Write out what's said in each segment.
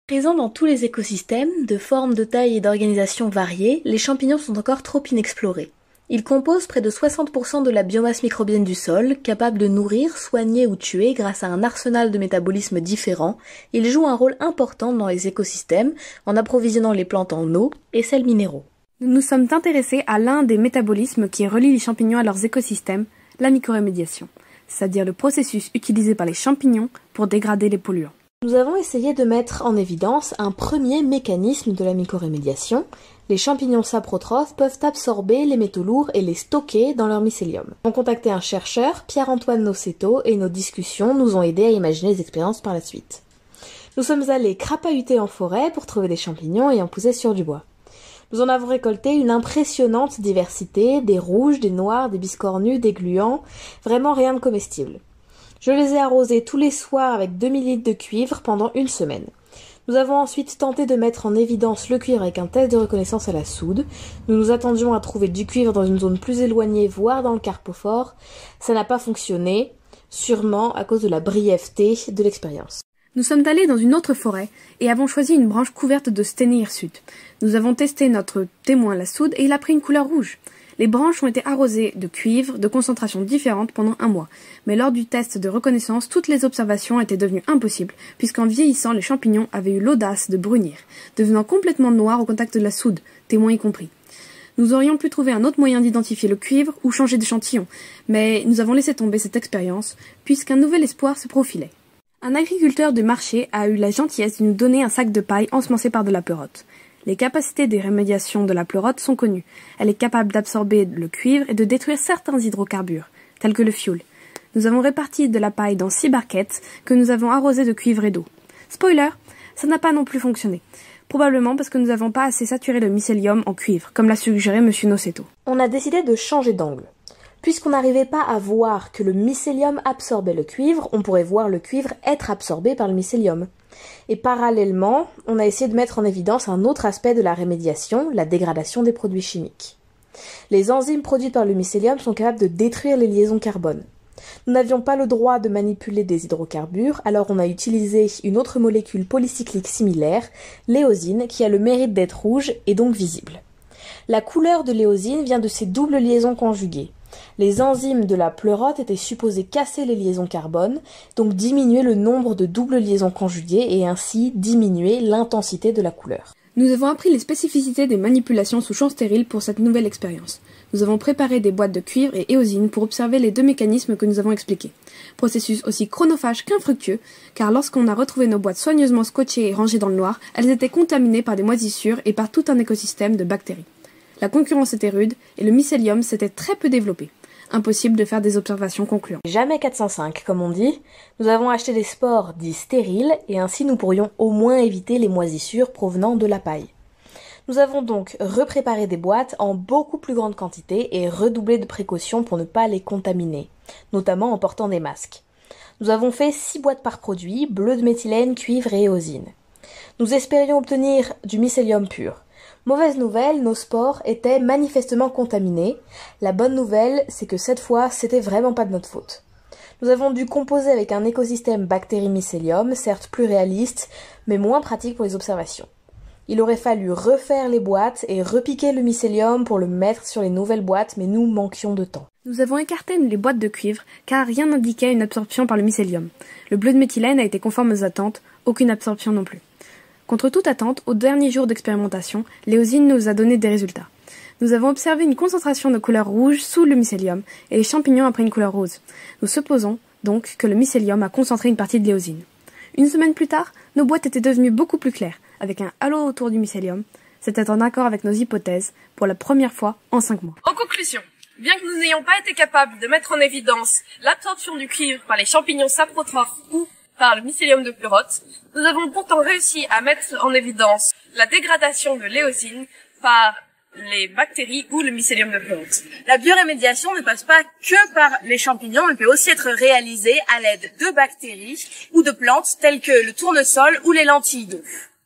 Présents dans tous les écosystèmes, de formes, de tailles et d'organisations variées, les champignons sont encore trop inexplorés. Ils composent près de 60% de la biomasse microbienne du sol, capable de nourrir, soigner ou tuer grâce à un arsenal de métabolismes différents. Ils jouent un rôle important dans les écosystèmes en approvisionnant les plantes en eau et sels minéraux. Nous nous sommes intéressés à l'un des métabolismes qui relie les champignons à leurs écosystèmes, la mycorémédiation, c'est-à-dire le processus utilisé par les champignons pour dégrader les polluants. Nous avons essayé de mettre en évidence un premier mécanisme de la mycorémédiation. Les champignons saprotrophes peuvent absorber les métaux lourds et les stocker dans leur mycélium. Nous avons contacté un chercheur, Pierre-Antoine Nocetto, et nos discussions nous ont aidés à imaginer les expériences par la suite. Nous sommes allés crapahuter en forêt pour trouver des champignons ayant poussé sur du bois. Nous en avons récolté une impressionnante diversité, des rouges, des noirs, des biscornus, des gluants, vraiment rien de comestible. Je les ai arrosés tous les soirs avec 2000 litres de cuivre pendant une semaine. Nous avons ensuite tenté de mettre en évidence le cuivre avec un test de reconnaissance à la soude. Nous nous attendions à trouver du cuivre dans une zone plus éloignée, voire dans le carpophore. Ça n'a pas fonctionné, sûrement à cause de la brièveté de l'expérience. Nous sommes allés dans une autre forêt et avons choisi une branche couverte de Steny hirsute. Nous avons testé notre témoin la soude et il a pris une couleur rouge. Les branches ont été arrosées de cuivre de concentrations différentes pendant un mois, mais lors du test de reconnaissance, toutes les observations étaient devenues impossibles, puisqu'en vieillissant, les champignons avaient eu l'audace de brunir, devenant complètement noirs au contact de la soude, témoin y compris. Nous aurions pu trouver un autre moyen d'identifier le cuivre ou changer d'échantillon, mais nous avons laissé tomber cette expérience, puisqu'un nouvel espoir se profilait. Un agriculteur de marché a eu la gentillesse de nous donner un sac de paille ensemencé par de la pleurote. Les capacités des remédiations de la pleurote sont connues. Elle est capable d'absorber le cuivre et de détruire certains hydrocarbures, tels que le fioul. Nous avons réparti de la paille dans 6 barquettes que nous avons arrosées de cuivre et d'eau. Spoiler, ça n'a pas non plus fonctionné. Probablement parce que nous n'avons pas assez saturé le mycélium en cuivre, comme l'a suggéré M. Nocetto. On a décidé de changer d'angle. Puisqu'on n'arrivait pas à voir que le mycélium absorbait le cuivre, on pourrait voir le cuivre être absorbé par le mycélium. Et parallèlement, on a essayé de mettre en évidence un autre aspect de la rémédiation, la dégradation des produits chimiques. Les enzymes produites par le mycélium sont capables de détruire les liaisons carbone. Nous n'avions pas le droit de manipuler des hydrocarbures, alors on a utilisé une autre molécule polycyclique similaire, l'éosine, qui a le mérite d'être rouge et donc visible. La couleur de l'éosine vient de ces doubles liaisons conjuguées. Les enzymes de la pleurote étaient supposées casser les liaisons carbone, donc diminuer le nombre de doubles liaisons conjuguées et ainsi diminuer l'intensité de la couleur. Nous avons appris les spécificités des manipulations sous champ stérile pour cette nouvelle expérience. Nous avons préparé des boîtes de cuivre et éosine pour observer les deux mécanismes que nous avons expliqués. Processus aussi chronophage qu'infructueux, car lorsqu'on a retrouvé nos boîtes soigneusement scotchées et rangées dans le noir, elles étaient contaminées par des moisissures et par tout un écosystème de bactéries. La concurrence était rude et le mycélium s'était très peu développé. Impossible de faire des observations concluantes. Jamais 405, comme on dit. Nous avons acheté des spores dits stériles et ainsi nous pourrions au moins éviter les moisissures provenant de la paille. Nous avons donc repréparé des boîtes en beaucoup plus grande quantité et redoublé de précautions pour ne pas les contaminer, notamment en portant des masques. Nous avons fait 6 boîtes par produit, bleu de méthylène, cuivre et éosine. Nous espérions obtenir du mycélium pur. Mauvaise nouvelle, nos spores étaient manifestement contaminés. La bonne nouvelle, c'est que cette fois, c'était vraiment pas de notre faute. Nous avons dû composer avec un écosystème bactérie-mycélium, certes plus réaliste, mais moins pratique pour les observations. Il aurait fallu refaire les boîtes et repiquer le mycélium pour le mettre sur les nouvelles boîtes, mais nous manquions de temps. Nous avons écarté les boîtes de cuivre, car rien n'indiquait une absorption par le mycélium. Le bleu de méthylène a été conforme aux attentes, aucune absorption non plus. Contre toute attente, au dernier jour d'expérimentation, l'éosine nous a donné des résultats. Nous avons observé une concentration de couleur rouge sous le mycélium et les champignons ont pris une couleur rose. Nous supposons donc que le mycélium a concentré une partie de l'éosine. Une semaine plus tard, nos boîtes étaient devenues beaucoup plus claires, avec un halo autour du mycélium. C'était en accord avec nos hypothèses pour la première fois en 5 mois. En conclusion, bien que nous n'ayons pas été capables de mettre en évidence l'absorption du cuivre par les champignons saprotrophes ou par le mycélium de pleurote, nous avons pourtant réussi à mettre en évidence la dégradation de l'éosine par les bactéries ou le mycélium de pleurote. La biorémédiation ne passe pas que par les champignons, mais peut aussi être réalisée à l'aide de bactéries ou de plantes telles que le tournesol ou les lentilles d'eau.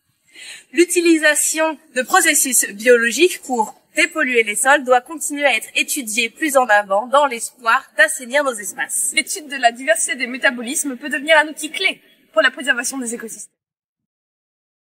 L'utilisation de processus biologiques pour dépolluer les sols doit continuer à être étudiée plus en avant dans l'espoir d'assainir nos espaces. L'étude de la diversité des métabolismes peut devenir un outil clé pour la préservation des écosystèmes.